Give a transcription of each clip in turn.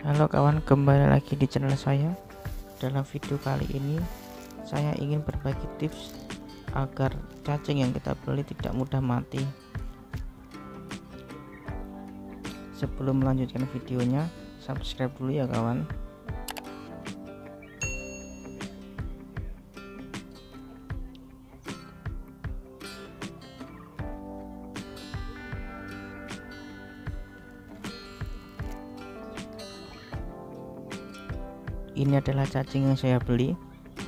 Halo kawan, kembali lagi di channel saya. Dalam video kali ini saya ingin berbagi tips agar cacing yang kita beli tidak mudah mati. Sebelum melanjutkan videonya, subscribe dulu ya kawan. Ini adalah cacing yang saya beli.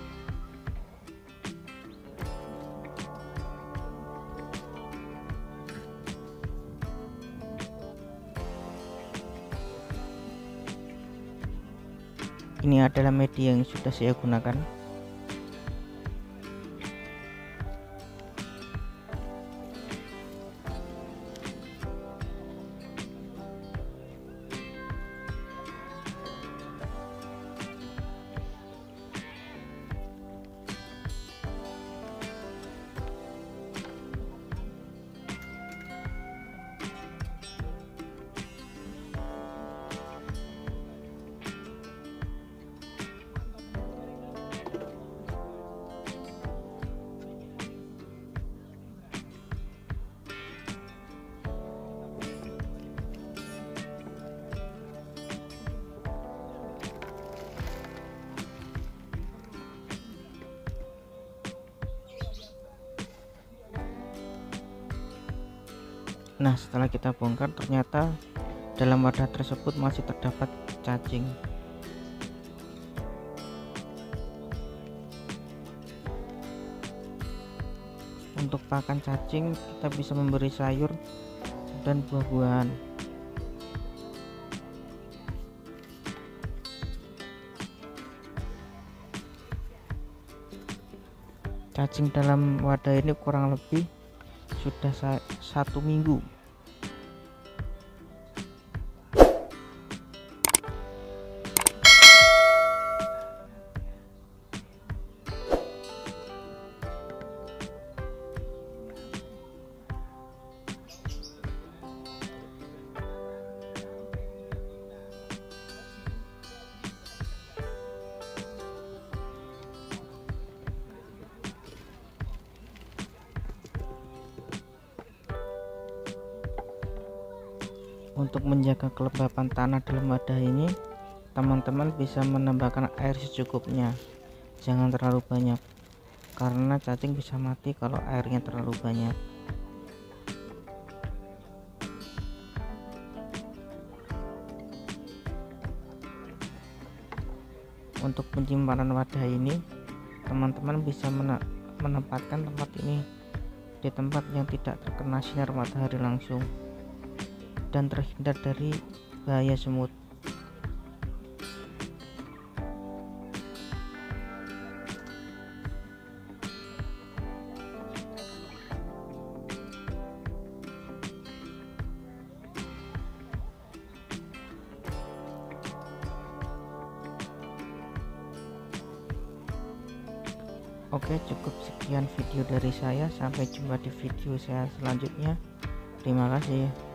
Ini adalah media yang sudah saya gunakan. Nah, setelah kita bongkar, ternyata dalam wadah tersebut masih terdapat cacing. Untuk pakan cacing, kita bisa memberi sayur dan buah-buahan. Cacing dalam wadah ini kurang lebih sudah 1 minggu. Untuk menjaga kelembapan tanah dalam wadah ini, teman-teman bisa menambahkan air secukupnya. Jangan terlalu banyak, karena cacing bisa mati kalau airnya terlalu banyak. Untuk penyimpanan wadah ini, teman-teman bisa menempatkan tempat ini di tempat yang tidak terkena sinar matahari langsung dan terhindar dari bahaya semut. Oke, cukup sekian video dari saya. Sampai jumpa di video saya selanjutnya. Terima kasih.